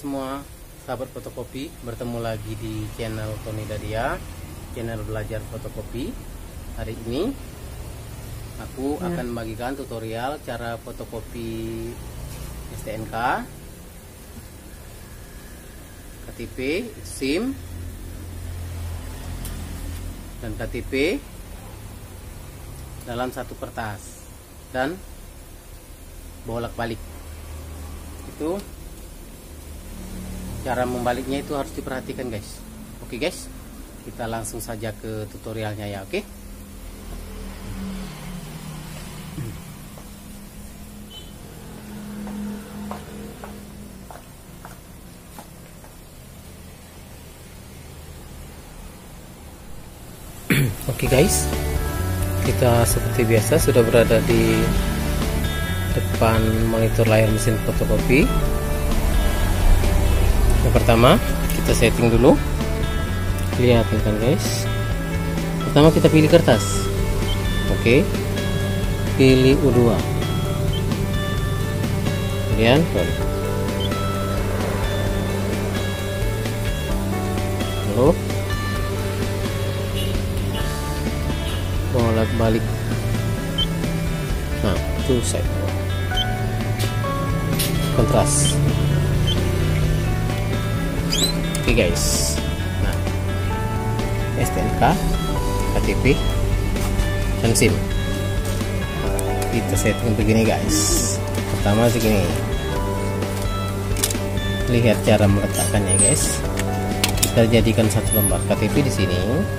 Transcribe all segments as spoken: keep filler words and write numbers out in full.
semua sahabat fotokopi, bertemu lagi di channel Tony Dadia, channel belajar fotokopi. Hari ini aku ya. akan membagikan tutorial cara fotokopi S T N K, K T P, SIM, dan K T P dalam satu kertas dan bolak-balik. Itu cara membaliknya itu harus diperhatikan, guys. Oke guys, kita langsung saja ke tutorialnya ya. Oke, oke guys, kita seperti biasa sudah berada di depan monitor layar mesin fotokopi. Yang pertama kita setting dulu, kelihatan kan guys. Pertama kita pilih kertas, oke, pilih U dua, kemudian lalu bolak balik. Nah itu set kontras. Oke guys, nah S T N K, K T P, dan SIM kita setting begini guys. Pertama begini, lihat cara meletakkannya guys. Kita jadikan satu lembar K T P di sini,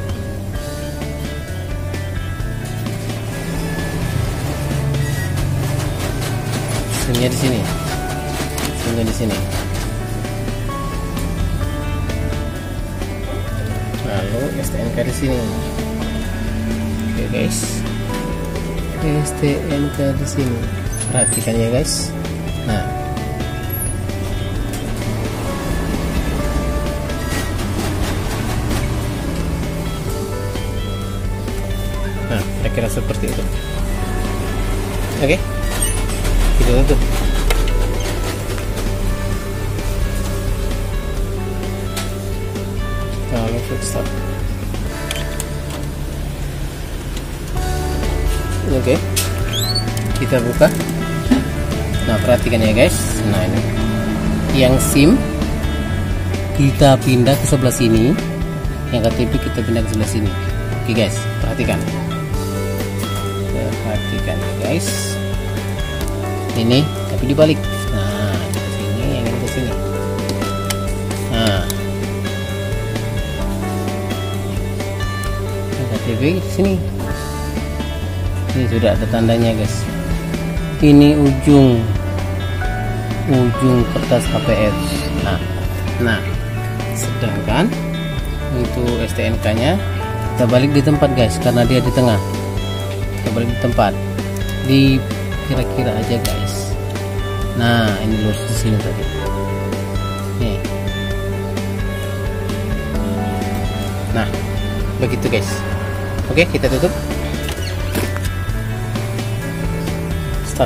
SIM-nya di sini, SIM-nya di sini. Lalu S T N K di sini. Oke guys, S T N K di sini. Perhatikan ya guys. Nah, nah, kira-kira seperti itu. Oke, kita tutup. Lalu start. Oke, kita buka. Nah perhatikan ya guys. Nah ini yang SIM kita pindah ke sebelah sini, yang K T P kita pindah ke sebelah sini. Oke guys, perhatikan, perhatikan ya guys. Ini tapi dibalik. Nah ke sini, yang ini ke sini. Nah K T P sini. Ini sudah ada tandanya guys. Ini ujung ujung kertas H P S. Nah, nah sedangkan untuk S T N K nya kita balik di tempat guys, karena dia di tengah. Kita balik di tempat, di kira-kira aja guys. Nah ini lurus di sini tadi. Nih. Nah begitu guys. Oke, kita tutup. Start.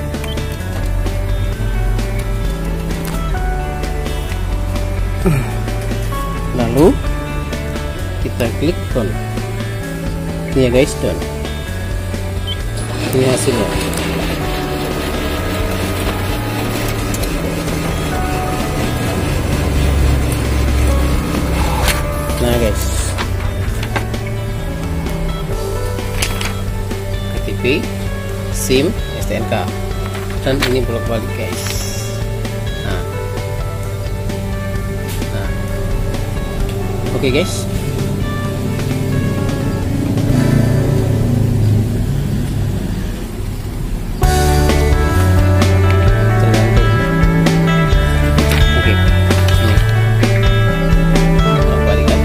Lalu kita klik done. Ini ya guys, done. Ini hasilnya. Nah guys, K T P, SIM, S T N K, dan ini bolak-balik guys. Nah, nah, oke okay, guys. Oke, bolak-balik kan?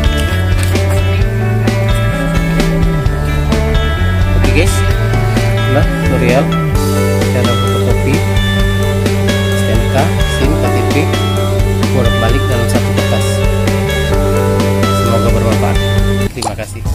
Oke okay, guys, nah tutorial cara fotokopi S T N K, SIM, K T P bolak-balik dalam satu kertas. Semoga bermanfaat. Terima kasih.